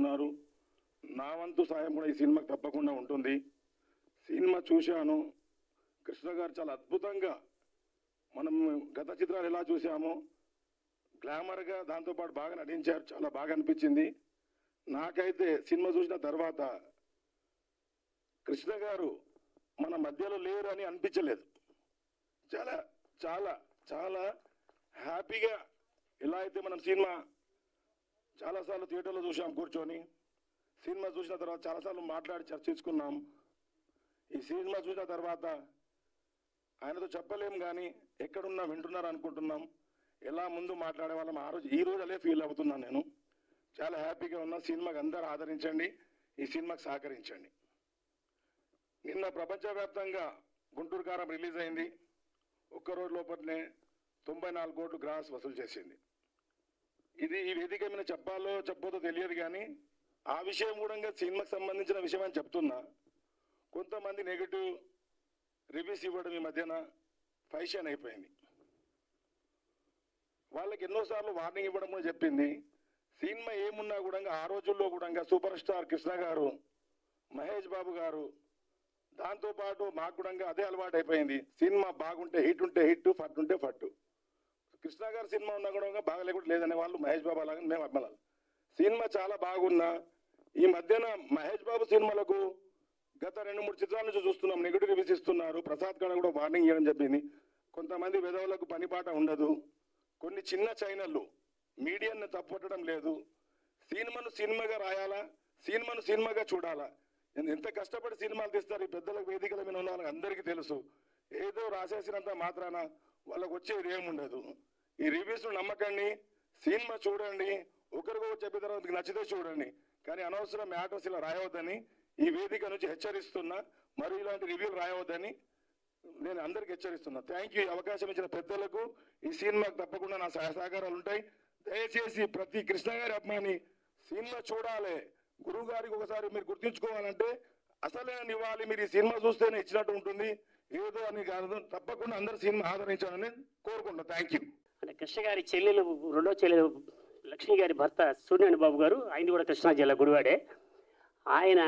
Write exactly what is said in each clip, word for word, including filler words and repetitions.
చేస్తున్నారు. నా వంతు సాయం కూడా ఈ సినిమాకి తప్పకుండా ఉంటుంది. సినిమా చూశాను. కృష్ణ గారు చాలా అద్భుతంగా మనం గత చిత్రాలు ఎలా చూసామో గ్లామర్గా దాంతోపాటు బాగా నటించారు. చాలా బాగా అనిపించింది. నాకైతే సినిమా చూసిన తర్వాత కృష్ణ గారు మన మధ్యలో లేరు అని అనిపించలేదు. చాలా చాలా చాలా హ్యాపీగా ఎలా అయితే మనం సినిమా చాలాసార్లు థియేటర్లో చూసాం కూర్చొని, సినిమా చూసిన తర్వాత చాలాసార్లు మాట్లాడి చర్చించుకున్నాం. ఈ సినిమా చూసిన తర్వాత ఆయనతో చెప్పలేం కానీ ఎక్కడున్నా వింటున్నారు అనుకుంటున్నాం. ఎలా ముందు మాట్లాడే వాళ్ళం ఆ రోజు ఈ రోజు అలే ఫీల్ అవుతున్నాను. నేను చాలా హ్యాపీగా ఉన్నా. సినిమాకి అందరూ ఆదరించండి, ఈ సినిమాకి సహకరించండి. నిన్న ప్రపంచవ్యాప్తంగా గుంటూరు కారం రిలీజ్ అయింది. ఒక్కరోజు లోపలనే తొంభై నాలుగు కోట్లు గ్రాస్ వసూలు చేసింది. ఇది ఈ వేదిక మీద చెప్పాలో చెప్పోదో తెలియదు కానీ ఆ విషయం కూడా సినిమాకి సంబంధించిన విషయం అని చెప్తున్నా. కొంతమంది నెగిటివ్ రివ్యూస్ ఇవ్వడం ఈ మధ్యన ఫ్యాషన్ అయిపోయింది. వాళ్ళకి ఎన్నోసార్లు వార్నింగ్ ఇవ్వడం కూడా చెప్పింది. సినిమా ఏమున్నా కూడా ఆ రోజుల్లో కూడా సూపర్ స్టార్ కృష్ణ గారు, మహేష్ బాబు గారు, దాంతోపాటు మాకు కూడా అదే అలవాటు అయిపోయింది. సినిమా బాగుంటే హిట్ ఉంటే హిట్, ఫట్ ఉంటే ఫట్టు. కృష్ణ గారు సినిమా ఉన్నా కూడా బాగా లేకుండా లేదనే వాళ్ళు మహేష్ బాబు అలాగే మేము అభిమానాలు. సినిమా చాలా బాగున్నా ఈ మధ్యన మహేష్ బాబు సినిమాలకు గత రెండు మూడు చిత్రాల నుంచి చూస్తున్నాం నెగిటివ్ రివ్యూస్ ఇస్తున్నారు. ప్రసాద్ ఖన్నా కూడా వార్నింగ్ ఇవ్వడం చెప్పింది. కొంతమంది విధవులకు పనిపాట ఉండదు. కొన్ని చిన్న ఛానళ్ళు మీడియాను తప్పట్టడం లేదు. సినిమాను సినిమాగా రాయాలా, సినిమాను సినిమాగా చూడాలా. ఎంత కష్టపడి సినిమాలు తీస్తారు ఈ పెద్దలకు వేదికల మీద ఉన్న వాళ్ళకి అందరికీ తెలుసు. ఏదో రాసేసినంత మాత్రాన వాళ్ళకు వచ్చేది ఏముండదు. ఈ రివ్యూస్ నమ్మకండి, సినిమా చూడండి, ఒకరికొకరు చెప్పిన తర్వాత మీకు నచ్చితే చూడండి. కానీ అనవసరం మ్యాటర్స్ ఇలా రాయవద్దని ఈ వేదిక నుంచి హెచ్చరిస్తున్నా. మరి ఇలాంటి రివ్యూలు రాయవద్దని నేను అందరికి హెచ్చరిస్తున్నా. Thank you. అవకాశం ఇచ్చిన పెద్దలకు ఈ సినిమాకు తప్పకుండా నా సహకారాలు ఉంటాయి. దయచేసి ప్రతి కృష్ణ గారి అభిమాని సినిమా చూడాలి. గురువు గారికి ఒకసారి మీరు గుర్తించుకోవాలంటే అసలైన నివ్వాలి. మీరు ఈ సినిమా చూస్తేనే ఇచ్చినట్టు ఉంటుంది. ఏదో అని కాదు, తప్పకుండా అందరు సినిమా ఆదరించాలని కోరుకుంటున్నా. Thank you. అంటే కృష్ణ గారి చెల్లెలు, రెండో చెల్లెలు లక్ష్మి గారి భర్త సూర్యనారాయణ బాబు గారు, ఆయన కూడా కృష్ణా జిల్లా గుడివాడే. ఆయన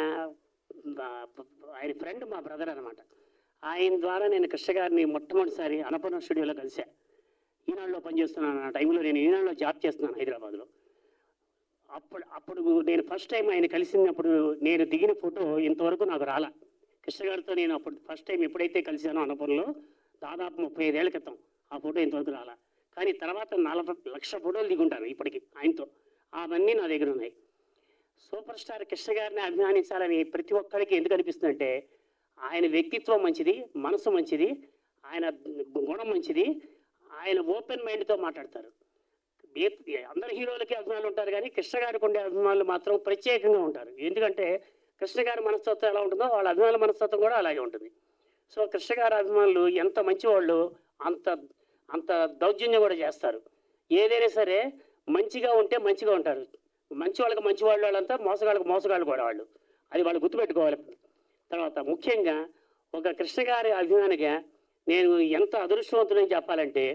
ఆయన ఫ్రెండ్ మా బ్రదర్ అనమాట. ఆయన ద్వారా నేను కృష్ణ గారిని మొట్టమొదటిసారి అన్నపూర్ణ స్టూడియోలో కలిసా. ఈనాడులో పనిచేస్తున్నాను. ఆ టైంలో నేను ఈనాడులో జాబ్ చేస్తున్నాను హైదరాబాద్లో. అప్పుడు అప్పుడు నేను ఫస్ట్ టైం ఆయన కలిసినప్పుడు నేను దిగిన ఫోటో ఇంతవరకు నాకు రాలా. కృష్ణ గారితో నేను అప్పుడు ఫస్ట్ టైం ఎప్పుడైతే కలిసానో అన్నపూర్ణలో దాదాపు ముప్పై ఐదేళ్ల క్రితం ఆ ఫోటో ఇంతవరకు రాలా. కానీ తర్వాత నలభై లక్ష ఫోటోలు దిగుంటాను ఇప్పటికి ఆయనతో. అవన్నీ నా దగ్గర ఉన్నాయి. సూపర్ స్టార్ కృష్ణ గారిని అభిమానించాలని ప్రతి ఒక్కరికి ఎందుకు అనిపిస్తుందంటే ఆయన వ్యక్తిత్వం మంచిది, మనసు మంచిది, ఆయన గుణం మంచిది, ఆయన ఓపెన్ మైండ్తో మాట్లాడతారు. అందరు హీరోలకి అభిమానులు ఉంటారు కానీ కృష్ణ గారికి ఉండే అభిమానులు మాత్రం ప్రత్యేకంగా ఉంటారు. ఎందుకంటే కృష్ణ గారి మనస్తత్వం ఎలా ఉంటుందో వాళ్ళ అభిమానుల మనస్తత్వం కూడా అలాగే ఉంటుంది. సో కృష్ణ గారి అభిమానులు ఎంత మంచివాళ్ళు అంత అంత దౌర్జన్యం కూడా చేస్తారు. ఏదైనా సరే మంచిగా ఉంటే మంచిగా ఉంటారు. మంచి వాళ్ళకి మంచి వాళ్ళు వాళ్ళంతా, మోసగాళ్ళకి మోసగాళ్ళు కూడా వాళ్ళు. అది వాళ్ళు గుర్తుపెట్టుకోవాలి. తర్వాత ముఖ్యంగా ఒక కృష్ణ గారి అభిమానిగా నేను ఎంత అదృష్టవంతుడని చెప్పాలంటే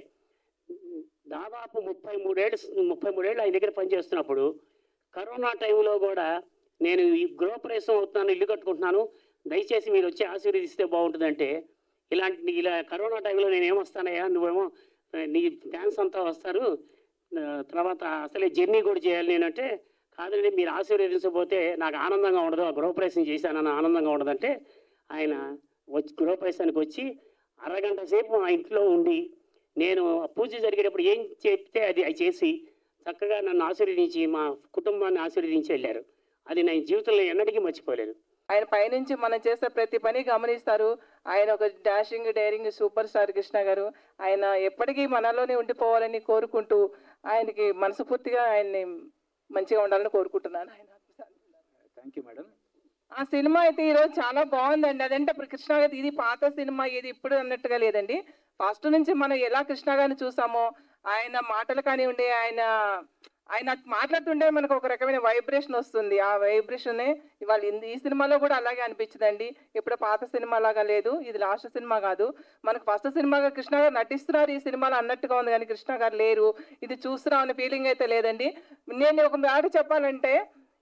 దాదాపు ముప్పై మూడేళ్ళు ముప్పై మూడేళ్ళు ఆయన దగ్గర పనిచేస్తున్నప్పుడు కరోనా టైంలో కూడా నేను ఈ గృహప్రవేశం అవుతున్నాను, ఇల్లు కట్టుకుంటున్నాను, దయచేసి మీరు వచ్చి ఆశీర్వదిస్తే బాగుంటుందంటే ఇలాంటి ఇలా కరోనా టైంలో నేను ఏమొస్తానయ్యా, నువ్వేమో నీ ఫ్యాన్స్ అంతా వస్తారు, తర్వాత అసలే జర్నీ కూడా చేయాలి నేనంటే, కాదండి మీరు ఆశీర్వదించకపోతే నాకు ఆనందంగా ఉండదు, ఆ గృహప్రవేశం చేశానన్న ఆనందంగా ఉండదంటే ఆయన వచ్చి గృహప్రవేశానికి వచ్చి అరగంట సేపు మా ఇంట్లో ఉండి నేను పూజ జరిగేటప్పుడు ఏం చెప్తే అది అది చేసి చక్కగా నన్ను ఆశీర్వదించి మా కుటుంబాన్ని ఆశీర్వదించి వెళ్ళారు. అది నేను జీవితంలో ఎన్నటికీ మర్చిపోలేదు. ఆయన పైనుంచి మనం చేసే ప్రతి పని గమనిస్తారు. ఆయన ఒక dashing daring super star Krishna garu. ఆయన ఎప్పటికీ మనలోనే ఉండిపోవాలని కోరుకుంటూ ఆయనకి మనస్ఫూర్తిగా ఆయన్ని మంచిగా ఉండాలని కోరుకుంటున్నాను. ఆయన థ్యాంక్ యూ మేడం. ఆ సినిమా అయితే ఈరోజు చాలా బాగుందండి. అదంటే ఇప్పుడు కృష్ణ గారి ఇది పాత సినిమా, ఇది ఇప్పుడు అన్నట్టుగా లేదండి. ఫస్ట్ నుంచి మనం ఎలా కృష్ణ గారిని చూసామో ఆయన మాటలు కానివ్వండి, ఆయన ఆయన మాట్లాడుతుంటే మనకు ఒక రకమైన వైబ్రేషన్ వస్తుంది. ఆ వైబ్రేషనే ఇవాళ ఈ సినిమాలో కూడా అలాగే అనిపించిందండి. ఇప్పుడు పాత సినిమా లాగా లేదు, ఇది లాస్ట్ సినిమా కాదు. మనకు ఫస్ట్ సినిమాగా కృష్ణ గారు నటిస్తున్నారు ఈ సినిమాలో అన్నట్టుగా ఉంది కానీ కృష్ణ గారు లేరు, ఇది చూస్తున్నాం అనే ఫీలింగ్ అయితే లేదండి. నేను ఒక మాట చెప్పాలంటే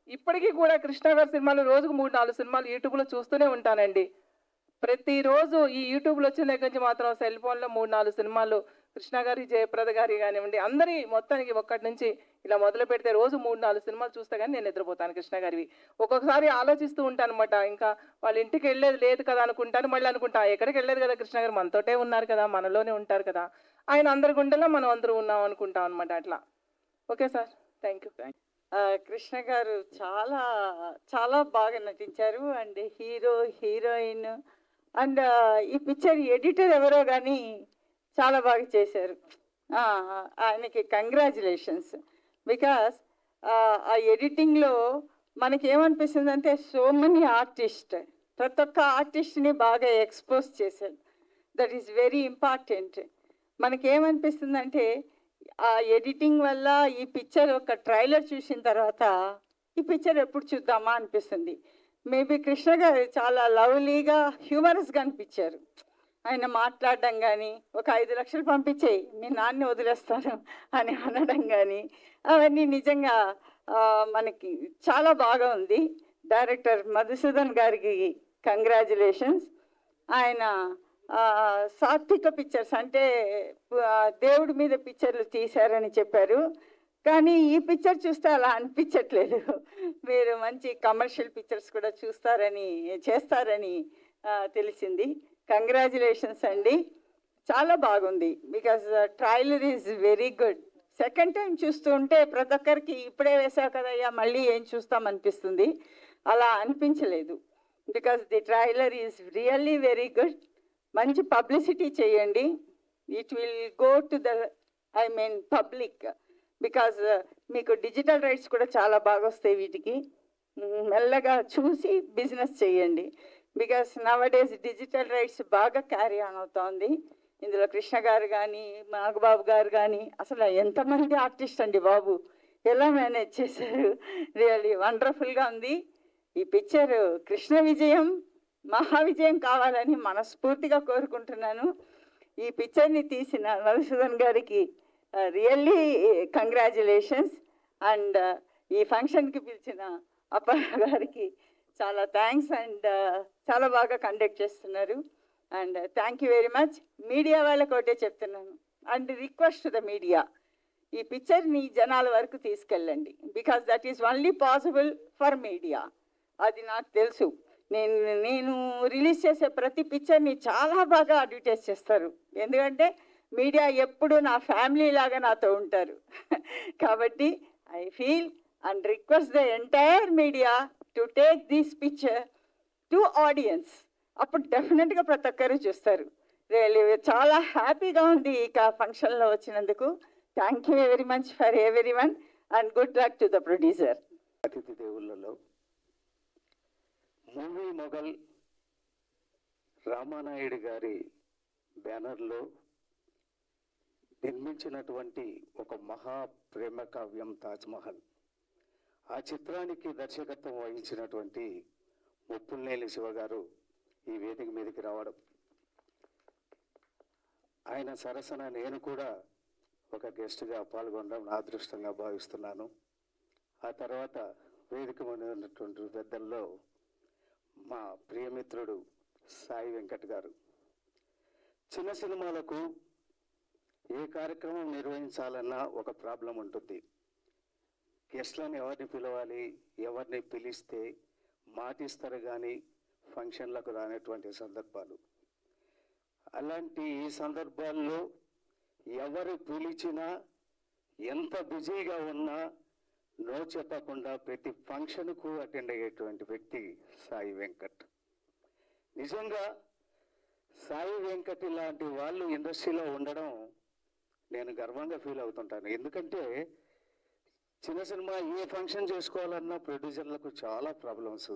ఇప్పటికీ కూడా కృష్ణ గారి సినిమాలు రోజుకు మూడు నాలుగు సినిమాలు యూట్యూబ్లో చూస్తూనే ఉంటానండి. ప్రతిరోజు ఈ యూట్యూబ్లో వచ్చిన దగ్గర నుంచి మాత్రం సెల్ ఫోన్లో మూడు నాలుగు సినిమాలు కృష్ణ గారి, జయప్రద గారి కానివ్వండి, అందరి మొత్తానికి ఒక్కటి నుంచి ఇలా మొదలు పెడితే రోజు మూడు నాలుగు సినిమాలు చూస్తే కానీ నేను నిద్రపోతాను కృష్ణ గారివి. ఒక్కొక్కసారి ఆలోచిస్తూ ఉంటాను అనమాట, ఇంకా వాళ్ళ ఇంటికి వెళ్ళేది లేదు కదా అనుకుంటాను, మళ్ళీ అనుకుంటా ఎక్కడికి వెళ్ళలేదు కదా కృష్ణ గారు, మనతోటే ఉన్నారు కదా, మనలోనే ఉంటారు కదా, ఆయన అందరి గుండెలో మనం అందరూ ఉన్నాం అనుకుంటాం అనమాట. అట్లా. Okay sir, thank you. ఆ, కృష్ణ గారు చాలా చాలా బాగా నటించారు. అండ్ హీరో, హీరోయిన్ అండ్ ఈ పిక్చర్ ఎడిటర్ ఎవరో కానీ చాలా బాగా చేశారు. ఆ, ఆయనకి కంగ్రాచులేషన్స్. బికాస్ ఆ ఎడిటింగ్లో మనకేమనిపిస్తుంది అంటే సో మెనీ ఆర్టిస్ట్, ప్రతి ఒక్క ఆర్టిస్ట్ని బాగా ఎక్స్పోజ్ చేశారు. That is very important. మనకేమనిపిస్తుందంటే ఆ ఎడిటింగ్ వల్ల ఈ పిక్చర్ ఒక ట్రైలర్ చూసిన తర్వాత ఈ పిక్చర్ ఎప్పుడు చూద్దామా అనిపిస్తుంది. మేబీ కృష్ణ గారు చాలా లవ్లీగా, హ్యూమరస్గా అనిపించారు. ఆయన మాట్లాడడం కానీ, ఒక ఐదు లక్షలు పంపించేయి మీ నాన్ని వదిలేస్తాను అని అనడం కానీ, అవన్నీ నిజంగా మనకి చాలా బాగా ఉంది. డైరెక్టర్ మధుసూదన్ గారికి కంగ్రాచులేషన్స్. ఆయన సాత్విక పిక్చర్స్ అంటే దేవుడి మీద పిక్చర్లు తీశారని చెప్పారు, కానీ ఈ పిక్చర్ చూస్తే అలా అనిపించట్లేదు. మీరు మంచి కమర్షియల్ పిక్చర్స్ కూడా చూస్తారని చేస్తారని తెలిసింది. కంగ్రాచులేషన్స్ అండి, చాలా బాగుంది. Because trailer is very good. Second time చూస్తూ ఉంటే ప్రతి ఒక్కరికి ఇప్పుడే వేసావు కదయ్యా మళ్ళీ ఏం చూస్తామనిపిస్తుంది, అలా అనిపించలేదు. Because the trailer is really very good. మంచి పబ్లిసిటీ చేయండి. It will go to the I mean public. Because మీకు డిజిటల్ రైట్స్ కూడా చాలా బాగా వస్తాయి వీటికి. మెల్లగా చూసి బిజినెస్ చేయండి. బికాస్ నవడేస్ డిజిటల్ రైట్స్ బాగా క్యారీ ఆన్ అవుతోంది. ఇందులో కృష్ణ గారు కానీ, నాగబాబు గారు కానీ, అసలు ఎంతమంది ఆర్టిస్ట్ అండి బాబు, ఎలా మేనేజ్ చేశారు. రియల్లీ వండర్ఫుల్గా ఉంది. ఈ పిక్చర్ కృష్ణ విజయం, మహా విజయం కావాలని మనస్ఫూర్తిగా కోరుకుంటున్నాను. ఈ పిక్చర్ని తీసిన మధుసూదన్ గారికి రియల్లీ కంగ్రాచులేషన్స్. అండ్ ఈ ఫంక్షన్కి పిలిచిన అప్ప గారికి చాలా థ్యాంక్స్. అండ్ చాలా బాగా కండక్ట్ చేస్తున్నారు. And thank you very much. Media వాళ్ళకి ఒకటే చెప్తున్నాను, and request to the media, ఈ పిక్చర్ని జనాల వరకు తీసుకెళ్ళండి. Because that is only possible for media. అది నాకు తెలుసు. నేను నేను రిలీజ్ చేసే ప్రతి పిక్చర్ని చాలా బాగా అడ్వర్టైజ్ చేస్తారు, ఎందుకంటే మీడియా ఎప్పుడు నా ఫ్యామిలీ లాగా నాతో ఉంటారు. కాబట్టి I feel and request the entire media to take this picture to audiences. అప్పుడు డెఫినెట్గా ప్రతి ఒక్కరు చూస్తారు. రియల్లీ చాలా హ్యాపీగా ఉంది ఇక ఫంక్షన్లో వచ్చినందుకు. Thank you very much for every one and good luck to the producer. అతిథి దేవుళ్ళలో మూవీ మొఘల్ రామానాయుడు గారి బ్యానర్లో నిర్మించినటువంటి ఒక మహా ప్రేమ కావ్యం తాజ్మహల్. ఆ చిత్రానికి దర్శకత్వం వహించినటువంటి ముప్పుల్నేని శివ గారు ఈ వేదిక మీదకి రావడం, ఆయన సరసన నేను కూడా ఒక గెస్ట్గా పాల్గొనడం నా అదృష్టంగా భావిస్తున్నాను. ఆ తర్వాత వేదిక మీద ఉన్నటువంటి పెద్దల్లో మా ప్రియమిత్రుడు సాయి వెంకట్ గారు. చిన్న సినిమాలకు ఏ కార్యక్రమం నిర్వహించాలన్నా ఒక ప్రాబ్లం ఉంటుంది. గెస్ట్లను ఎవరిని పిలవాలి, ఎవరిని పిలిస్తే మాటిస్తారు కానీ ఫంక్షన్లకు రానటువంటి సందర్భాలు. అలాంటి ఈ సందర్భాల్లో ఎవరు పిలిచినా ఎంత బిజీగా ఉన్నా నో చెప్పకుండా ప్రతి ఫంక్షన్కు అటెండ్ అయ్యేటువంటి వ్యక్తి సాయి వెంకట్. నిజంగా సాయి వెంకట్ లాంటి వాళ్ళు ఇండస్ట్రీలో ఉండడం నేను గర్వంగా ఫీల్ అవుతుంటాను. ఎందుకంటే చిన్న సినిమా ఏ ఫంక్షన్ చేసుకోవాలన్నా ప్రొడ్యూసర్లకు చాలా ప్రాబ్లమ్స్.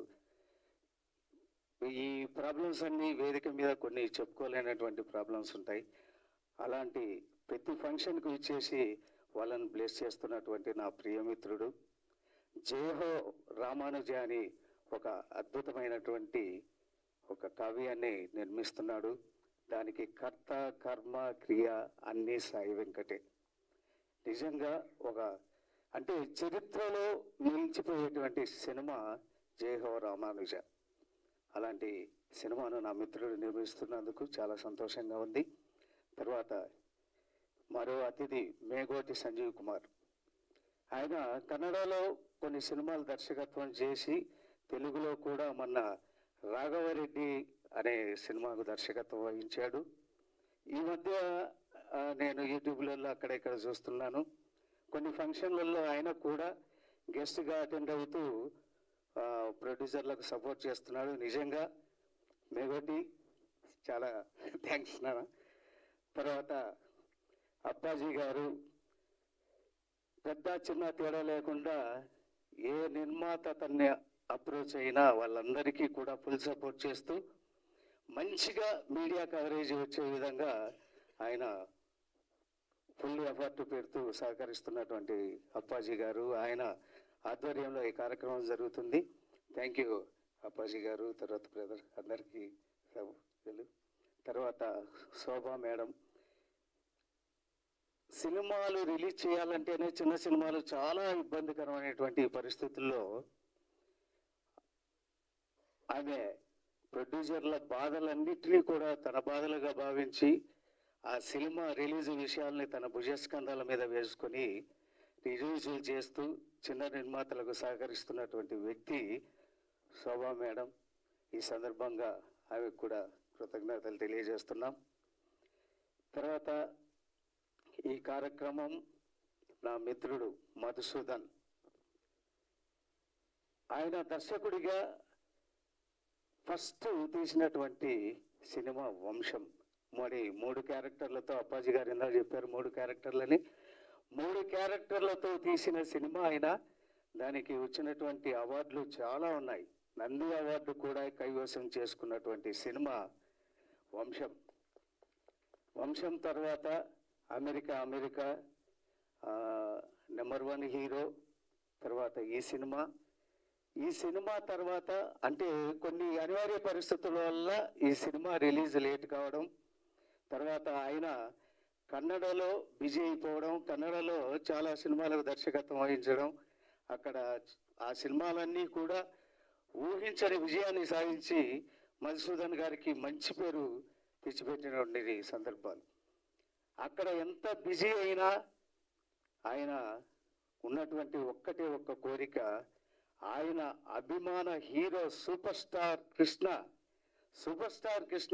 ఈ ప్రాబ్లమ్స్ అన్నీ వేదిక మీద కొన్ని చెప్పుకోలేనటువంటి ప్రాబ్లమ్స్ ఉంటాయి. అలాంటి ప్రతి ఫంక్షన్కు ఇచ్చేసి వాళ్ళని బ్లెస్ చేస్తున్నటువంటి నా ప్రియమిత్రుడు జయహో రామానుజ అని ఒక అద్భుతమైనటువంటి ఒక కావ్యాన్ని నిర్మిస్తున్నాడు. దానికి కర్త కర్మ క్రియ అన్నీ సాయి వెంకటే. నిజంగా ఒక అంటే చరిత్రలో నిలిచిపోయేటువంటి సినిమా జై హో రామానుజ. అలాంటి సినిమాను నా మిత్రుడు నిర్మిస్తున్నందుకు చాలా సంతోషంగా ఉంది. తర్వాత మరో అతిథి మేగోటి సంజీవ్ కుమార్. ఆయన కన్నడలో కొన్ని సినిమాలు దర్శకత్వం చేసి తెలుగులో కూడా మొన్న రాఘవరెడ్డి అనే సినిమాకు దర్శకత్వం వహించాడు. ఈ మధ్య ఆ, నేను యూట్యూబ్లలో అక్కడ ఇక్కడ చూస్తున్నాను, కొన్ని ఫంక్షన్లలో ఆయన కూడా గెస్ట్గా అటెండ్ అవుతూ ఆ, ప్రొడ్యూసర్లకు సపోర్ట్ చేస్తున్నాడు. నిజంగా మేగోటి చాలా థ్యాంక్స్ నాన్న. తర్వాత అప్పాజీ గారు పెద్ద చిన్న తేడా లేకుండా ఏ నిర్మాత తన్ని అప్రోచ్ అయినా వాళ్ళందరికీ కూడా ఫుల్ సపోర్ట్ చేస్తూ మంచిగా మీడియా కవరేజ్ వచ్చే విధంగా ఆయన ఫుల్ ఎఫర్ట్ పెడుతూ సహకరిస్తున్నటువంటి అప్పాజీ గారు, ఆయన ఆధ్వర్యంలో ఈ కార్యక్రమం జరుగుతుంది. థ్యాంక్ యూ అప్పాజీ గారు. తర్వాత బ్రదర్ అందరికీ తర్వాత శోభా మేడం. సినిమాలు రిలీజ్ చేయాలంటేనే చిన్న సినిమాలు చాలా ఇబ్బందికరమైనటువంటి పరిస్థితుల్లో ఆమె ప్రొడ్యూసర్ల బాధలన్నింటినీ కూడా తన బాధలుగా భావించి ఆ సినిమా రిలీజ్ విషయాల్ని తన భుజస్కంధాల మీద వేసుకొని రిలీజులు చేస్తూ చిన్న నిర్మాతలకు సహకరిస్తున్నటువంటి వ్యక్తి శోభా మేడం. ఈ సందర్భంగా ఆమెకు కూడా కృతజ్ఞతలు తెలియజేస్తున్నాం. తర్వాత ఈ కార్యక్రమం నా మిత్రుడు మధుసూదన్, ఆయన దర్శకుడిగా ఫస్ట్ తీసినటువంటి సినిమా వంశం. మరి మూడు క్యారెక్టర్లతో అప్పాజీ గారు ఇందాక చెప్పారు మూడు క్యారెక్టర్లని, మూడు క్యారెక్టర్లతో తీసిన సినిమా అయినా దానికి వచ్చినటువంటి అవార్డులు చాలా ఉన్నాయి. నంది అవార్డు కూడా కైవసం చేసుకున్నటువంటి సినిమా వంశం. వంశం తర్వాత America America number one hero, తర్వాత ఈ సినిమా. ఈ సినిమా తర్వాత అంటే కొన్ని అనివార్య పరిస్థితుల వల్ల ఈ సినిమా రిలీజ్ లేట్ కావడం, తర్వాత ఆయన కన్నడలో బిజీ అయిపోవడం, కన్నడలో చాలా సినిమాలకు దర్శకత్వం వహించడం, అక్కడ ఆ సినిమాలన్నీ కూడా ఊహించని విజయాన్ని సాధించి మధుసూదన్ గారికి మంచి పేరు తెచ్చిపెట్టినటువంటి సందర్భాలు. అక్కడ ఎంత బిజీ అయినా ఆయన ఉన్నటువంటి ఒక్కటే ఒక్క కోరిక, ఆయన అభిమాన hero super star Krishna super star Krishna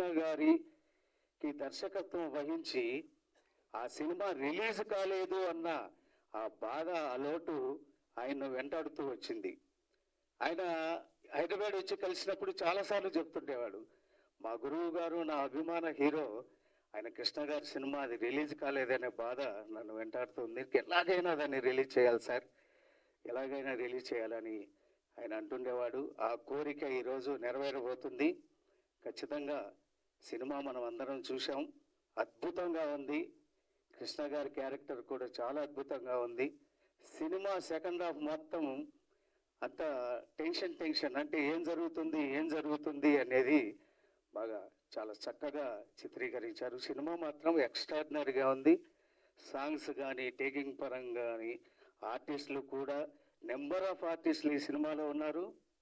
గారికి దర్శకత్వం వహించి ఆ సినిమా రిలీజ్ కాలేదు అన్న ఆ బాధ అలోటు ఆయన వెంటాడుతూ వచ్చింది. ఆయన హైదరాబాద్ వచ్చి కలిసినప్పుడు చాలాసార్లు చెప్తుండేవాడు, మా గురువు గారు నా అభిమాన హీరో ఆయన కృష్ణ గారి సినిమా అది రిలీజ్ కాలేదనే బాధ నన్ను వెంటాడుతుంది, ఎలాగైనా దాన్ని రిలీజ్ చేయాలి సార్, ఎలాగైనా రిలీజ్ చేయాలని ఆయన అంటుండేవాడు. ఆ కోరిక ఈరోజు నెరవేరబోతుంది. ఖచ్చితంగా సినిమా మనం అందరం చూసాం, అద్భుతంగా ఉంది. కృష్ణ గారి క్యారెక్టర్ కూడా చాలా అద్భుతంగా ఉంది. సినిమా సెకండ్ హాఫ్ మొత్తం అంత టెన్షన్ టెన్షన్ అంటే ఏం జరుగుతుంది ఏం జరుగుతుంది అనేది బాగా చాలా చక్కగా చిత్రీకరించారు. సినిమా మాత్రం ఎక్స్ట్రాడినరీగా ఉంది. సాంగ్స్ కానీ టేకింగ్ పరంగా కానీ ఆర్టిస్టులు కూడా నెంబర్ ఆఫ్ ఆర్టిస్టులు ఈ సినిమాలో ఉన్నారు.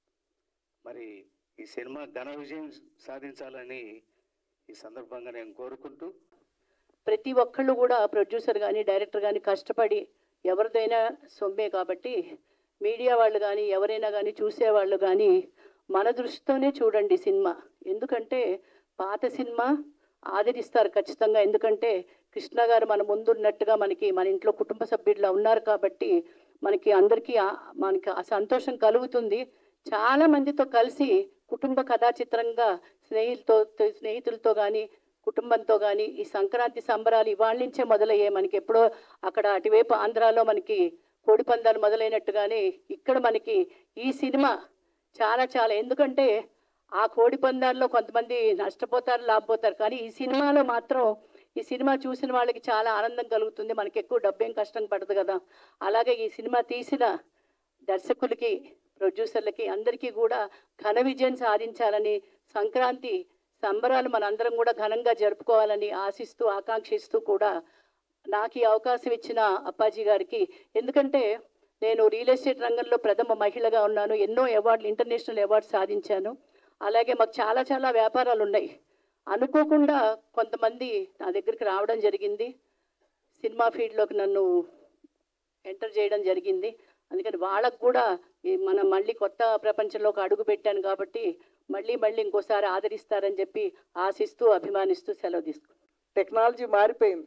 మరి ఈ సినిమా ఘన విజయం సాధించాలని ఈ సందర్భంగా నేను కోరుకుంటూ, ప్రతి ఒక్కళ్ళు కూడా ప్రొడ్యూసర్ కానీ డైరెక్టర్ కానీ కష్టపడి ఎవరిదైనా సొమ్మే కాబట్టి మీడియా వాళ్ళు కానీ ఎవరైనా కానీ చూసేవాళ్ళు కానీ మన దృష్టితోనే చూడండి సినిమా. ఎందుకంటే పాత సినిమా ఆదరిస్తారు ఖచ్చితంగా. ఎందుకంటే కృష్ణ గారు మన ముందున్నట్టుగా మనకి మన ఇంట్లో కుటుంబ సభ్యుల్లో ఉన్నారు కాబట్టి మనకి అందరికీ మనకి ఆ సంతోషం కలుగుతుంది. చాలా మందితో కలిసి కుటుంబ కథా చిత్రంగా స్నేహితులతో స్నేహితులతో కానీ కుటుంబంతో కానీ ఈ సంక్రాంతి సంబరాలు ఇవాళ నుంచే మొదలయ్యాయి. మనకి ఎప్పుడో అక్కడ అటువైపు ఆంధ్రాలో మనకి కోడి పందాలు మొదలైనట్టుగానే ఇక్కడ మనకి ఈ సినిమా చాలా చాలా, ఎందుకంటే ఆ కోడి పందాల్లో కొంతమంది నష్టపోతారు లాభపోతారు, కానీ ఈ సినిమాలో మాత్రం ఈ సినిమా చూసిన వాళ్ళకి చాలా ఆనందం కలుగుతుంది. మనకి ఎక్కువ డబ్బేం కష్టం పడదు కదా. అలాగే ఈ సినిమా తీసిన దర్శకులకి ప్రొడ్యూసర్లకి అందరికీ కూడా ఘన విజయం సాధించాలని, సంక్రాంతి సంబరాలు మనందరం కూడా ఘనంగా జరుపుకోవాలని ఆశిస్తూ ఆకాంక్షిస్తూ కూడా నాకు ఈ అవకాశం ఇచ్చిన అప్పాజీ గారికి, ఎందుకంటే నేను రియల్ ఎస్టేట్ రంగంలో ప్రథమ మహిళగా ఉన్నాను. ఎన్నో అవార్డులు, ఇంటర్నేషనల్ అవార్డు సాధించాను. అలాగే మాకు చాలా చాలా వ్యాపారాలు ఉన్నాయి. అనుకోకుండా కొంతమంది నా దగ్గరికి రావడం జరిగింది. సినిమా ఫీల్డ్లోకి నన్ను ఎంటర్ చేయడం జరిగింది. అందుకని వాళ్ళకు కూడా మనం మళ్ళీ కొత్త ప్రపంచంలోకి అడుగు పెట్టాను కాబట్టి మళ్ళీ మళ్ళీ ఇంకోసారి ఆదరిస్తారని చెప్పి ఆశిస్తూ అభిమానిస్తూ సెలవు తీసుకున్నాను. టెక్నాలజీ మారిపోయింది.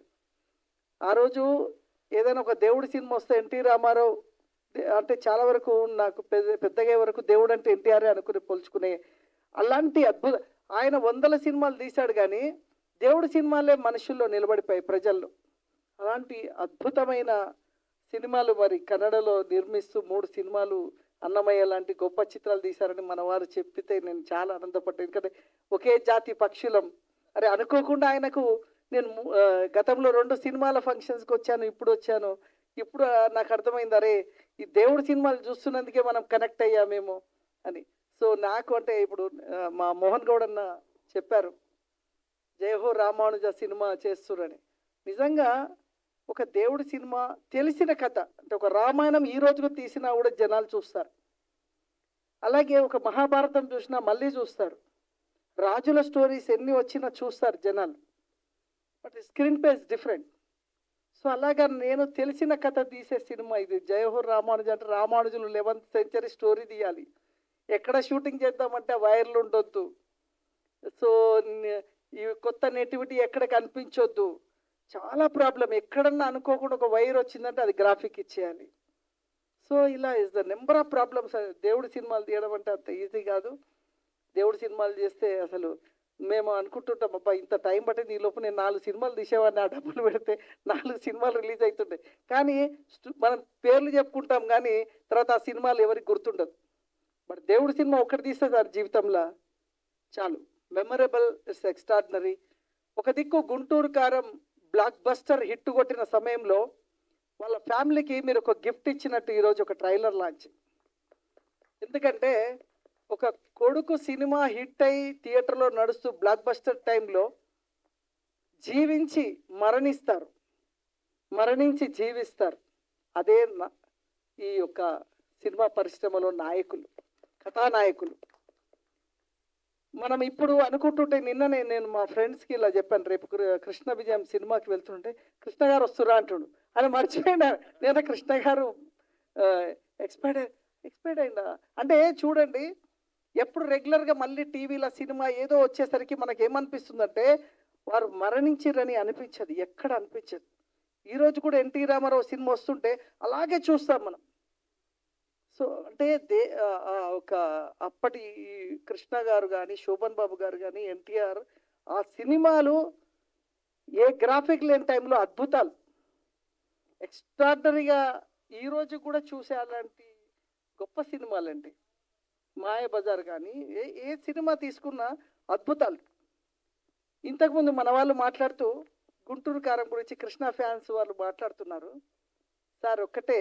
ఆ రోజు ఏదైనా ఒక దేవుడి సినిమా వస్తే ఎన్టీ రామారావు అంటే చాలా వరకు నాకు పెద్ద పెద్దగా వరకు దేవుడు అంటే ఎన్టీఆర్ అనుకుని పోల్చుకునే అలాంటి అద్భుత ఆయన వందల సినిమాలు తీశాడు కానీ దేవుడి సినిమాలే మనుషుల్లో నిలబడిపోయాయి ప్రజల్లో. అలాంటి అద్భుతమైన సినిమాలు మరి కన్నడలో నిర్మిస్తూ మూడు సినిమాలు అన్నమయ్య లాంటి గొప్ప చిత్రాలు తీశారని మన వారు చెప్పితే నేను చాలా ఆనందపడ్డాను. ఎందుకంటే ఒకే జాతి పక్షులం. అరే అనుకోకుండా ఆయనకు నేను గతంలో రెండు సినిమాల ఫంక్షన్స్కి వచ్చాను, ఇప్పుడు వచ్చాను. ఇప్పుడు నాకు అర్థమైంది, అరే ఈ దేవుడి సినిమాలు చూస్తున్నందుకే మనం కనెక్ట్ అయ్యామేమో అని. సో నాకు అంటే ఇప్పుడు మా మోహన్ గౌడ్ అన్న చెప్పారు జయహో రామానుజ సినిమా చేస్తురని. నిజంగా ఒక దేవుడి సినిమా తెలిసిన కథ అంటే ఒక రామాయణం ఈ రోజుకు తీసినా కూడా జనాలు చూస్తారు. అలాగే ఒక మహాభారతం చూసినా మళ్ళీ చూస్తారు. రాజుల స్టోరీస్ ఎన్ని వచ్చినా చూస్తారు జనాలు. But screen play is different. So అలాగా నేను తెలిసిన కథ తీసే సినిమా ఇది జయహో రామానుజ. అంటే రామానుజులు లెవెన్త్ సెంచరీ స్టోరీ తీయాలి. ఎక్కడ షూటింగ్ చేద్దామంటే వైర్లు ఉండొద్దు. సో ఈ కొత్త నేటివిటీ ఎక్కడ కనిపించొద్దు. చాలా ప్రాబ్లం. ఎక్కడన్నా అనుకోకుండా ఒక వైర్ వచ్చిందంటే అది గ్రాఫిక్ ఇచ్చేయాలి. సో ఇలా is the number of problems. దేవుడి సినిమాలు తీయడం అంటే అంత ఈజీ కాదు. దేవుడి సినిమాలు చేస్తే అసలు మేము అనుకుంటుంటాం, అబ్బా ఇంత టైం పట్టింది, ఈ లోపు నేను నాలుగు సినిమాలు తీసేవాడిని, ఆ డబ్బులు పెడితే నాలుగు సినిమాలు రిలీజ్ అవుతుంటాయి. కానీ మనం పేర్లు చెప్పుకుంటాం కానీ తర్వాత ఆ సినిమాలు ఎవరికి గుర్తుండదు. బట్ దేవుడి సినిమా ఒక్కటి తీస్తే సార్ జీవితంలో చాలు, మెమరబుల్, ఇట్స్ ఎక్స్ట్రాడినరీ. ఒక దిక్కు గుంటూరు కారం బ్లాక్ బస్టర్ హిట్ కొట్టిన సమయంలో వాళ్ళ ఫ్యామిలీకి మీరు ఒక గిఫ్ట్ ఇచ్చినట్టు ఈరోజు ఒక ట్రైలర్ లాంచ్. ఎందుకంటే ఒక కొడుకు సినిమా హిట్ అయ్యి థియేటర్లో నడుస్తూ బ్లాక్ బస్టర్ టైంలో జీవించి మరణిస్తారు, మరణించి జీవిస్తారు. అదే ఈ యొక్క సినిమా పరిశ్రమలో నాయకులు, కథానాయకులు. మనం ఇప్పుడు అనుకుంటుంటే నిన్ననే నేను మా ఫ్రెండ్స్కి ఇలా చెప్పాను, రేపు కృష్ణ విజయం సినిమాకి వెళ్తుంటే కృష్ణ గారు వస్తురా అంటుండు. అని మర్చిపోయినా నేను కృష్ణ గారు ఎక్స్పైర్డ్ ఎక్స్పైర్డ్ అయిందా అంటే చూడండి, ఎప్పుడు రెగ్యులర్గా మళ్ళీ టీవీలో సినిమా ఏదో వచ్చేసరికి మనకి ఏమనిపిస్తుందంటే వారు మరణించిరని అనిపించదు, ఎక్కడ అనిపించదు. ఈరోజు కూడా ఎన్టీ రామారావు సినిమా వస్తుంటే అలాగే చూస్తాం మనం. సో అంటే దే ఒక అప్పటి కృష్ణ గారు కానీ శోభన్ బాబు గారు కానీ ఎన్టీఆర్ ఆ సినిమాలు ఏ గ్రాఫిక్ లేని టైంలో అద్భుతాలు, ఎక్స్ట్రాడినరీగా ఈరోజు కూడా చూసే అలాంటి గొప్ప సినిమాలండి. మాయాబజార్ కానీ ఏ ఏ సినిమా తీసుకున్నా అద్భుతాలు. ఇంతకుముందు మన వాళ్ళు మాట్లాడుతూ గుంటూరు కారం గురించి కృష్ణ ఫ్యాన్స్ వాళ్ళు మాట్లాడుతున్నారు. సార్ ఒక్కటే,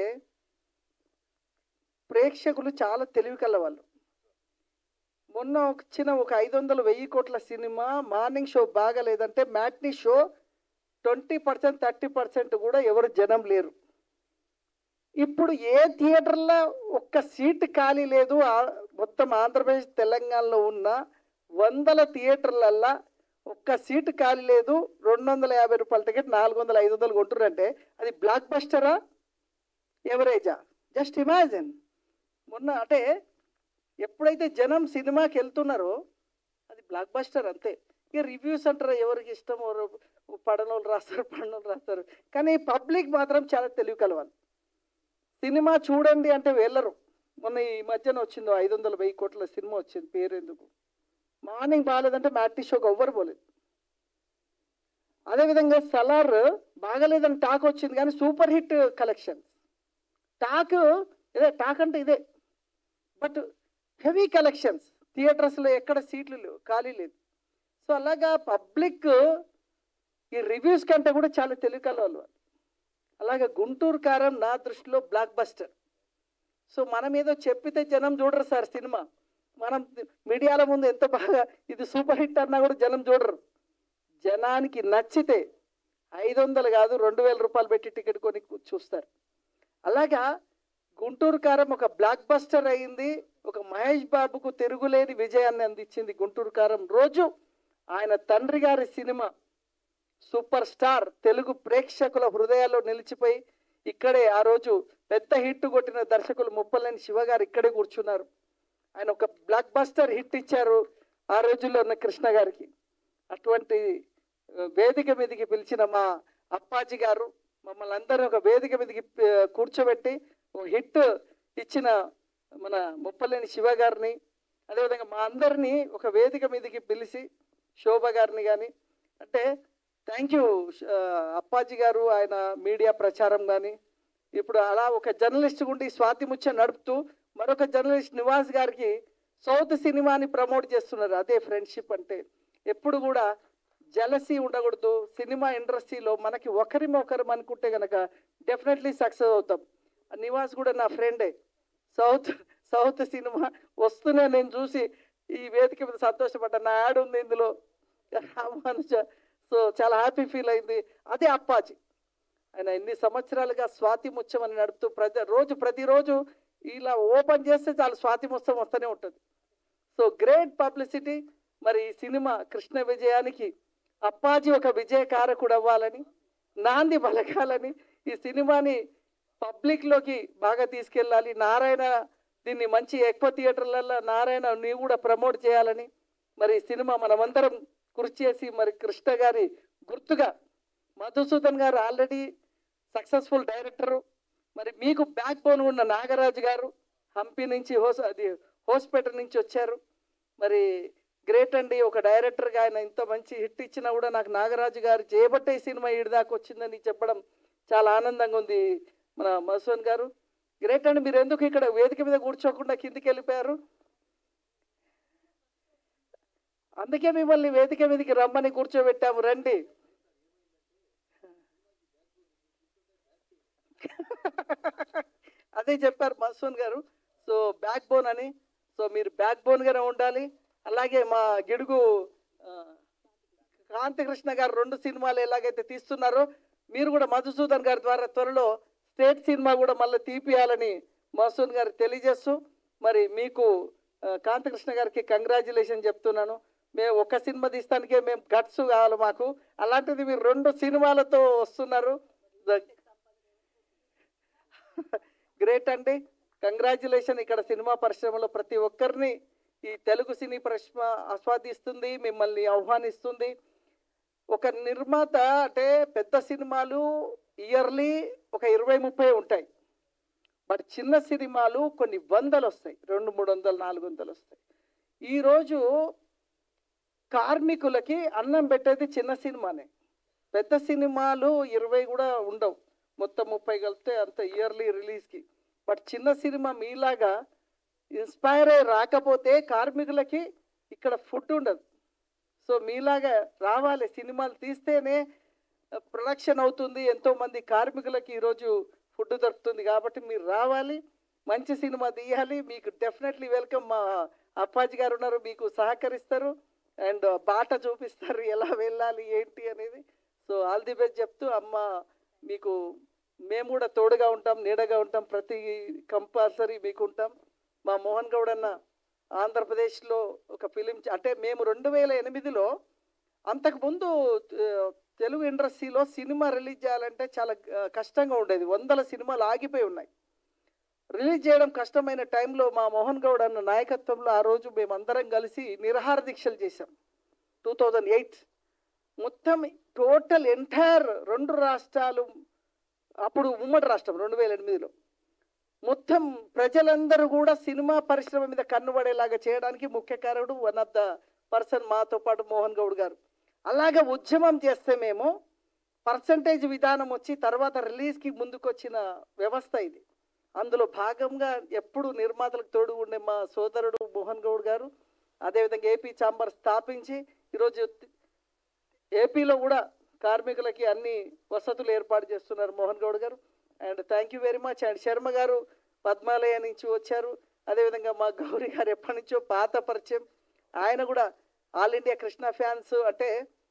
ప్రేక్షకులు చాలా తెలివి కల వాళ్ళు. మొన్న వచ్చిన ఒక ఐదు వందల వెయ్యి కోట్ల సినిమా మార్నింగ్ షో బాగలేదంటే matinee show twenty percent thirty percent కూడా ఎవరు జనం లేరు. ఇప్పుడు ఏ థియేటర్లో ఒక్క సీటు ఖాళీ లేదు. మొత్తం ఆంధ్రప్రదేశ్ తెలంగాణలో ఉన్న వందల థియేటర్లల్లో ఒక్క సీటు ఖాళీ లేదు. రెండు వందల యాభై రూపాయల టికెట్ నాలుగు వందల ఐదు వందలు కొంటురంటే అది బ్లాక్ బస్టరా ఎవరేజా? Just imagine. మొన్న అంటే ఎప్పుడైతే జనం సినిమాకి వెళ్తున్నారో అది బ్లాక్ బస్టర్ అంతే. ఇక రివ్యూస్ అంటారు, ఎవరికి ఇష్టం ఎవరు పడనోళ్ళు రాస్తారు, పడనోళ్ళు రాస్తారు. కానీ పబ్లిక్ మాత్రం చాలా తెలివి కలవాలి. సినిమా చూడండి అంటే వెళ్ళరు. మొన్న ఈ మధ్యన వచ్చిందో ఐదు వందల వెయ్యి కోట్ల సినిమా వచ్చింది, పేరు ఎందుకు, మార్నింగ్ బాగాలేదంటే మ్యాట్నీ షోకి ఎవ్వరు పోలేదు. అదేవిధంగా సలార్ బాగాలేదని టాక్ వచ్చింది కానీ సూపర్ హిట్ కలెక్షన్. టాక్ ఇదే, టాక్ అంటే ఇదే, బట్ హెవీ కలెక్షన్స్. థియేటర్స్లో ఎక్కడ సీట్లు లేవు, ఖాళీ లేదు. సో అలాగా పబ్లిక్ ఈ రివ్యూస్ కంటే కూడా చాలా తెలివికల వాళ్ళు. అలాగే గుంటూరు కారం నా దృష్టిలో బ్లాక్ బస్టర్. సో మనం ఏదో చెప్పితే జనం చూడరు సార్ సినిమా. మనం మీడియాల ముందు ఎంత బాగా ఇది సూపర్ హిట్ అన్నా కూడా జనం చూడరు. జనానికి నచ్చితే ఐదు వందలు కాదు రెండు వేల రూపాయలు పెట్టి టికెట్ కొని చూస్తారు. అలాగా గుంటూరు కారం ఒక బ్లాక్ బస్టర్ అయింది. ఒక మహేష్ బాబుకు తిరుగులేని విజయాన్ని అందించింది గుంటూరు కారం. రోజు ఆయన తండ్రి గారి సినిమా సూపర్ స్టార్ తెలుగు ప్రేక్షకుల హృదయాల్లో నిలిచిపోయి ఇక్కడే ఆ రోజు పెద్ద హిట్ కొట్టిన దర్శకులు ముప్పలేని శివ గారు ఇక్కడే కూర్చున్నారు. ఆయన ఒక బ్లాక్ బస్టర్ హిట్ ఇచ్చారు ఆ రోజుల్లో ఉన్న కృష్ణ గారికి. అటువంటి వేదిక మీదకి పిలిచిన మా అప్పాజీ గారు మమ్మల్ని అందరూ ఒక వేదిక మీదకి కూర్చోబెట్టి ఒక హిట్ ఇచ్చిన మన ముప్పలేని శివ గారిని, అదేవిధంగా మా అందరినీ ఒక వేదిక మీదకి పిలిచి శోభ గారిని కానీ, అంటే థ్యాంక్ యూ అప్పాజీ గారు. ఆయన మీడియా ప్రచారం కానీ, ఇప్పుడు అలా ఒక జర్నలిస్ట్ గుండి స్వాతి ముచ్చ నడుపుతూ మరొక జర్నలిస్ట్ నివాస్ గారికి సౌత్ సినిమాని ప్రమోట్ చేస్తున్నారు. అదే ఫ్రెండ్షిప్ అంటే. ఎప్పుడు కూడా జలసీ ఉండకూడదు. సినిమా ఇండస్ట్రీలో మనకి ఒకరి ఒకరం అనుకుంటే కనుక డెఫినెట్లీ సక్సెస్ అవుతాం. నివాస్ కూడా నా ఫ్రెండే. సౌత్ సౌత్ సినిమా వస్తూనే నేను చూసి ఈ వేదిక మీద సంతోషపడ్డా. నా యాడ్ ఉంది ఇందులో రామానుజ. సో చాలా హ్యాపీ ఫీల్ అయింది. అదే అప్పాజీ. ఆయన ఎన్ని సంవత్సరాలుగా స్వాతి ముత్యం అని నడుపుతూ ప్రతి రోజు ప్రతిరోజు ఇలా ఓపెన్ చేస్తే చాలు స్వాతి ముత్యం వస్తూనే ఉంటుంది. So great publicity. మరి ఈ సినిమా కృష్ణ విజయానికి అప్పాజీ ఒక విజయకారకుడు అవ్వాలని, నాంది పలకాలని, ఈ సినిమాని పబ్లిక్లోకి బాగా తీసుకెళ్ళాలి. నారాయణ దీన్ని మంచి ఎక్కువ థియేటర్లలో నారాయణ నీవు కూడా ప్రమోట్ చేయాలని, మరి ఈ సినిమా మనమందరం కృషి చేసి మరి కృష్ణ గారి గుర్తుగా మధుసూదన్ గారు ఆల్రెడీ సక్సెస్ఫుల్ డైరెక్టరు. మరి మీకు బ్యాక్ బోన్ ఉన్న నాగరాజు గారు హంపి నుంచి హోస్ అది హోస్పేట నుంచి వచ్చారు. మరి గ్రేట్ అండి. ఒక డైరెక్టర్గా ఆయన ఇంత మంచి హిట్ ఇచ్చినా కూడా నాకు నాగరాజు గారు చేయబట్టే ఈ సినిమా ఈడి దాకా వచ్చిందని చెప్పడం చాలా ఆనందంగా ఉంది. మన మధుసూదన్ గారు గ్రేట్ అండి. మీరు ఎందుకు ఇక్కడ వేదిక మీద కూర్చోకుండా కిందికి వెళ్ళిపోయారు? అందుకే మిమ్మల్ని వేదిక మీదకి రమ్మని కూర్చోబెట్టాము. రండి. అదే చెప్పారు మధుసూదన్ గారు. సో బ్యాక్ బోన్ అని. సో మీరు బ్యాక్ బోన్గానే ఉండాలి. అలాగే మా గిడుగు కాంతికృష్ణ గారు రెండు సినిమాలు ఎలాగైతే తీస్తున్నారో మీరు కూడా మధుసూదన్ గారి ద్వారా త్వరలో స్టేట్ సినిమా కూడా మళ్ళీ తీపియాలని మధుసూదన్ గారికి తెలియజేస్తూ, మరి మీకు కాంతికృష్ణ గారికి కంగ్రాచులేషన్ చెప్తున్నాను. మేము ఒక సినిమా తీస్తానికే మేము గట్స్ కావాలి మాకు. అలాంటిది మీరు రెండు సినిమాలతో వస్తున్నారు. గ్రేట్ అండి. కంగ్రాచులేషన్. ఇక్కడ సినిమా పరిశ్రమలో ప్రతి ఒక్కరిని ఈ తెలుగు సినీ పరిశ్రమ ఆస్వాదిస్తుంది, మిమ్మల్ని ఆహ్వానిస్తుంది. ఒక నిర్మాత అంటే పెద్ద సినిమాలు ఇయర్లీ ఒక ఇరవై ముప్పై ఉంటాయి. బట్ చిన్న సినిమాలు కొన్ని వందలు వస్తాయి. రెండు మూడు వందలు నాలుగు వందలు వస్తాయి. ఈరోజు కార్మికులకి అన్నం పెట్టేది చిన్న సినిమానే. పెద్ద సినిమాలు ఇరవై కూడా ఉండవు. మొత్తం ముప్పై కలిపితే అంత ఇయర్లీ రిలీజ్కి. బట్ చిన్న సినిమా మీలాగా ఇన్స్పైర్ అయ్యి రాకపోతే కార్మికులకి ఇక్కడ ఫుడ్ ఉండదు. సో మీలాగా రావాలి. సినిమాలు తీస్తేనే ప్రొడక్షన్ అవుతుంది. ఎంతోమంది కార్మికులకి ఈరోజు ఫుడ్ దొరుకుతుంది. కాబట్టి మీరు రావాలి, మంచి సినిమా తీయాలి. మీకు డెఫినెట్లీ వెల్కమ్. మా అప్పాజీ గారు ఉన్నారు, మీకు సహకరిస్తారు అండ్ బాట చూపిస్తారు ఎలా వెళ్ళాలి ఏంటి అనేది. సో ఆల్ ది బెస్ట్ చెప్తూ, అమ్మ మీకు మేము కూడా తోడుగా ఉంటాం, నీడగా ఉంటాం. ప్రతి కంపల్సరీ మీకు ఉంటాం. మా మోహన్ గౌడ్ అన్న ఆంధ్రప్రదేశ్లో ఒక ఫిలిం అంటే మేము రెండు వేల ఎనిమిదిలో అంతకుముందు తెలుగు ఇండస్ట్రీలో సినిమా రిలీజ్ చేయాలంటే చాలా కష్టంగా ఉండేది. వందల సినిమాలు ఆగిపోయి ఉన్నాయి. రిలీజ్ చేయడం కష్టమైన టైంలో మా మోహన్ గౌడ్ అన్న నాయకత్వంలో ఆ రోజు మేమందరం కలిసి నిరహార దీక్షలు చేశాం. టూ థౌజండ్ ఎయిట్ మొత్తం టోటల్ ఎంటైర్ రెండు రాష్ట్రాలు, అప్పుడు ఉమ్మడి రాష్ట్రం రెండు వేల ఎనిమిదిలో మొత్తం ప్రజలందరూ కూడా సినిమా పరిశ్రమ మీద కన్నుబడేలాగా చేయడానికి ముఖ్య కారకుడు వన్ ఆఫ్ ద పర్సన్ మాతో పాటు మోహన్ గౌడ్ గారు. అలాగే ఉద్యమం చేస్తే మేము పర్సంటేజ్ విధానం వచ్చి తర్వాత రిలీజ్కి ముందుకు వచ్చిన వ్యవస్థ ఇది. అందులో భాగంగా ఎప్పుడు నిర్మాతలకు తోడు ఉండే మా సోదరుడు మోహన్ గౌడ్ గారు, అదేవిధంగా ఏపీ ఛాంబర్ స్థాపించి ఈరోజు ఏపీలో కూడా కార్మికులకి అన్ని వసతులు ఏర్పాటు చేస్తున్నారు మోహన్ గౌడ్ గారు. And thank you very much. And Sharma గారు పద్మాలయ నుంచి వచ్చారు. అదేవిధంగా మా గౌరీ గారు ఎప్పటి నుంచో పాత పరిచయం. ఆయన కూడా ఆల్ ఇండియా కృష్ణ ఫ్యాన్స్ అంటే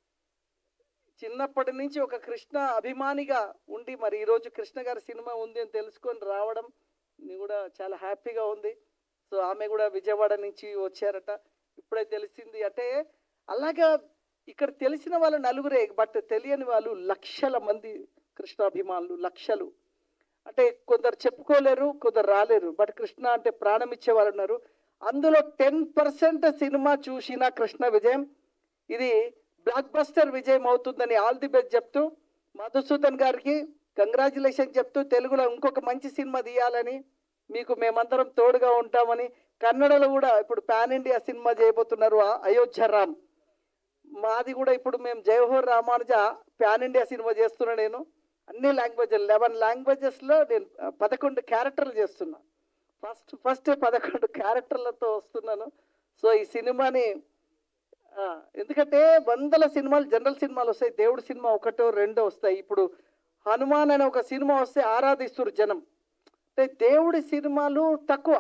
చిన్నప్పటి నుంచి ఒక కృష్ణ అభిమానిగా ఉండి మరి ఈరోజు కృష్ణ గారి సినిమా ఉంది అని తెలుసుకొని రావడం నేను కూడా చాలా హ్యాపీగా ఉంది. సో ఆమె కూడా విజయవాడ నుంచి వచ్చారట, ఇప్పుడే తెలిసింది. అంటే అలాగా ఇక్కడ తెలిసిన వాళ్ళు నలుగురే, బట్ తెలియని వాళ్ళు లక్షల మంది కృష్ణాభిమానులు, లక్షలు. అంటే కొందరు చెప్పుకోలేరు, కొందరు రాలేరు, బట్ కృష్ణ అంటే ప్రాణం ఇచ్చేవాళ్ళు ఉన్నారు. అందులో టెన్ పర్సెంట్ సినిమా చూసిన కృష్ణ విజయం, ఇది బ్లాక్ బస్టర్ విజయం అవుతుందని ఆల్ ది బెస్ట్ చెప్తూ, మధుసూదన్ గారికి కంగ్రాచులేషన్ చెప్తూ, తెలుగులో ఇంకొక మంచి సినిమా తీయాలని, మీకు మేమందరం తోడుగా ఉంటామని, కన్నడలో కూడా ఇప్పుడు పాన్ ఇండియా సినిమా చేయబోతున్నారు అయోధ్య రామ్, మాది కూడా ఇప్పుడు మేము Jawahar Ramanuja pan India cinema చేస్తున్నా. నేను అన్ని లాంగ్వేజ్ లెవెన్ లాంగ్వేజెస్లో నేను పదకొండు క్యారెక్టర్లు చేస్తున్నా. ఫస్ట్ ఫస్ట్ పదకొండు క్యారెక్టర్లతో వస్తున్నాను. సో ఈ సినిమాని ఎందుకంటే వందల సినిమాలు జనరల్ సినిమాలు వస్తాయి, దేవుడి సినిమా ఒకటో రెండో వస్తాయి. ఇప్పుడు హనుమాన్ అనే ఒక సినిమా వస్తే ఆరాధిస్తున్నారు జనం. అంటే దేవుడి సినిమాలు తక్కువ,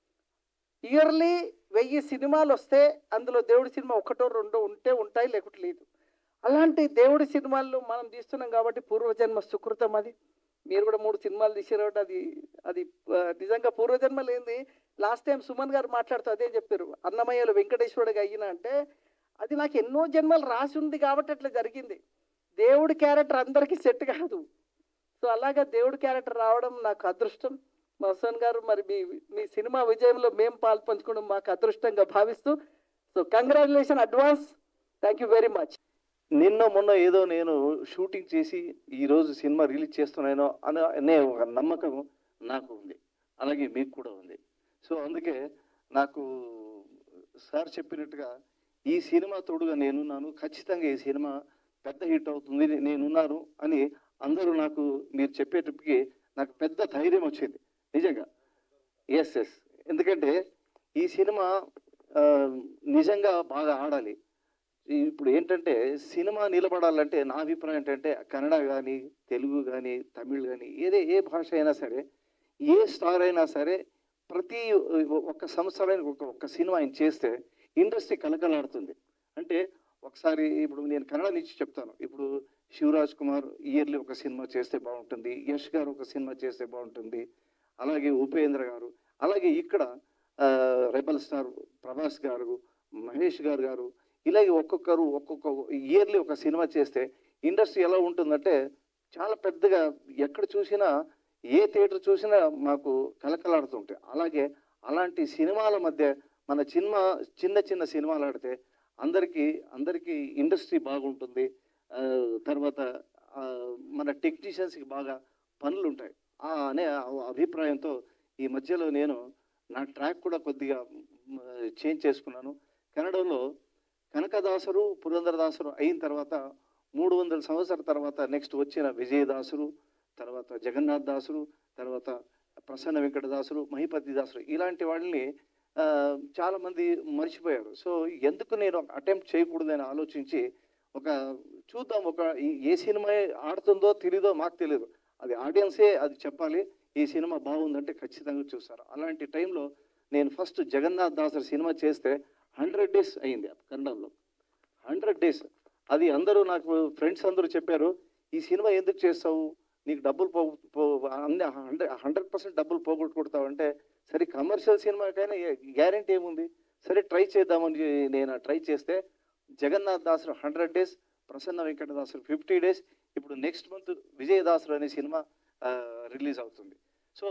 ఇయర్లీ వెయ్యి సినిమాలు వస్తే అందులో దేవుడి సినిమా ఒకటో రెండో ఉంటే ఉంటాయి, లేకుంటే లేదు. అలాంటి దేవుడి సినిమాల్లో మనం తీస్తున్నాం కాబట్టి పూర్వజన్మ సుకృతం అది. మీరు కూడా మూడు సినిమాలు తీసారు, అది అది నిజంగా పూర్వజన్మ లేనిది. లాస్ట్ టైం సుమన్ గారు మాట్లాడుతూ అదే చెప్పారు, అన్నమయ్యలో వెంకటేశ్వరుడిగా అయినా అంటే అది నాకు ఎన్నో జన్మలు రాసి ఉంది కాబట్టి అట్లా జరిగింది. దేవుడి క్యారెక్టర్ అందరికీ సెట్ కాదు. సో అలాగా దేవుడి క్యారెక్టర్ రావడం నాకు అదృష్టం. మసన్ గారు మరి మీ మీ సినిమా విజయంలో మేము పాల్పంచుకోవడం మాకు అదృష్టంగా భావిస్తూ, so congratulation advance, thank you very much. నిన్న మొన్న ఏదో నేను షూటింగ్ చేసి ఈరోజు సినిమా రిలీజ్ చేస్తున్నానో అనే అనే ఒక నమ్మకం నాకు ఉంది, అలాగే మీకు కూడా ఉంది. సో అందుకే నాకు సార్ చెప్పినట్టుగా ఈ సినిమా తోడుగా నేనున్నాను, ఖచ్చితంగా ఈ సినిమా పెద్ద హిట్ అవుతుంది, నేనున్నాను అని అందరూ నాకు మీరు చెప్పేటప్పటికి నాకు పెద్ద ధైర్యం వచ్చింది నిజంగా. ఎస్ ఎస్ ఎందుకంటే ఈ సినిమా నిజంగా బాగా ఆడాలి. ఇప్పుడు ఏంటంటే సినిమా నిలబడాలంటే నా అభిప్రాయం ఏంటంటే కన్నడ కానీ తెలుగు కానీ తమిళ్ కానీ ఏదే ఏ భాష అయినా సరే, ఏ స్టార్ అయినా సరే, ప్రతి ఒక్క సంవత్సరానికి ఒక ఒక్క సినిమా ఆయన చేస్తే ఇండస్ట్రీ కలకలాడుతుంది. అంటే ఒకసారి ఇప్పుడు నేను కన్నడ నుంచి చెప్తాను, ఇప్పుడు శివరాజ్ కుమార్ ఇయర్లీ ఒక సినిమా చేస్తే బాగుంటుంది, యష్ గారు ఒక సినిమా చేస్తే బాగుంటుంది, అలాగే ఉపేంద్ర గారు, అలాగే ఇక్కడ రెబల్ స్టార్ ప్రభాస్ గారు, మహేష్ గారు గారు ఇలాగే ఒక్కొక్కరు ఒక్కొక్క ఇయర్లీ ఒక సినిమా చేస్తే ఇండస్ట్రీ ఎలా ఉంటుందంటే చాలా పెద్దగా ఎక్కడ చూసినా ఏ థియేటర్ చూసినా మాకు కలకలాడుతుంటాయి. అలాగే అలాంటి సినిమాల మధ్య మన సినిమా చిన్న చిన్న సినిమాలు ఆడితే అందరికీ అందరికీ ఇండస్ట్రీ బాగుంటుంది, తర్వాత మన టెక్నీషియన్స్కి బాగా పనులు ఉంటాయి అనే అభిప్రాయంతో ఈ మధ్యలో నేను నా ట్రాక్ కూడా కొద్దిగా చేంజ్ చేసుకున్నాను. కన్నడలో కనకదాసురు పురంధరదాసురు అయిన తర్వాత మూడు వందల సంవత్సరాల తర్వాత నెక్స్ట్ వచ్చిన విజయదాసురు, తర్వాత జగన్నాథ్ దాసురు, తర్వాత ప్రసన్న వెంకటదాసురు, మహిపతి దాసురు, ఇలాంటి వాళ్ళని చాలామంది మర్చిపోయారు. సో ఎందుకు నేను అటెంప్ట్ చేయకూడదని ఆలోచించి ఒక చూద్దాం, ఒక ఏ సినిమా ఆడుతుందో తెలియదో మాకు తెలియదు, అది ఆడియన్సే అది చెప్పాలి, ఈ సినిమా బాగుందంటే ఖచ్చితంగా చూస్తారు. అలాంటి టైంలో నేను ఫస్ట్ జగన్నాథ్ దాసురు సినిమా చేస్తే హండ్రెడ్ డేస్ అయింది కన్నడంలో, హండ్రెడ్ డేస్. అది అందరూ నాకు ఫ్రెండ్స్ అందరూ చెప్పారు, ఈ సినిమా ఎందుకు చేస్తావు, నీకు డబ్బులు పో పో అన్ని హండ్రెడ్ హండ్రెడ్ పర్సెంట్ డబ్బులు పోగొట్టుకుంటావు అంటే, సరే కమర్షియల్ సినిమాకైనా గ్యారెంటీ ఏముంది, సరే ట్రై చేద్దామని నేను ట్రై చేస్తే Jagannath Dasaru hundred days, Prasanna Venkatadasaru fifty days, ఇప్పుడు నెక్స్ట్ మంత్ విజయదాసురు అనే సినిమా రిలీజ్ అవుతుంది. సో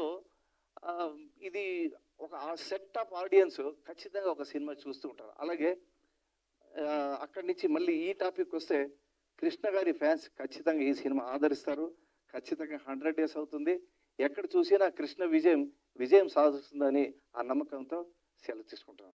ఇది ఒక ఆ సెట్ ఆఫ్ ఆడియన్స్ ఖచ్చితంగా ఒక సినిమా చూస్తూ ఉంటారు. అలాగే అక్కడి నుంచి మళ్ళీ ఈ టాపిక్ వస్తే కృష్ణ గారి ఫ్యాన్స్ ఖచ్చితంగా ఈ సినిమా ఆదరిస్తారు, ఖచ్చితంగా హండ్రెడ్ డేస్ అవుతుంది, ఎక్కడ చూసినా కృష్ణ విజయం విజయం సాధిస్తుందని ఆ నమ్మకంతో సెలవు తీసుకుంటాను.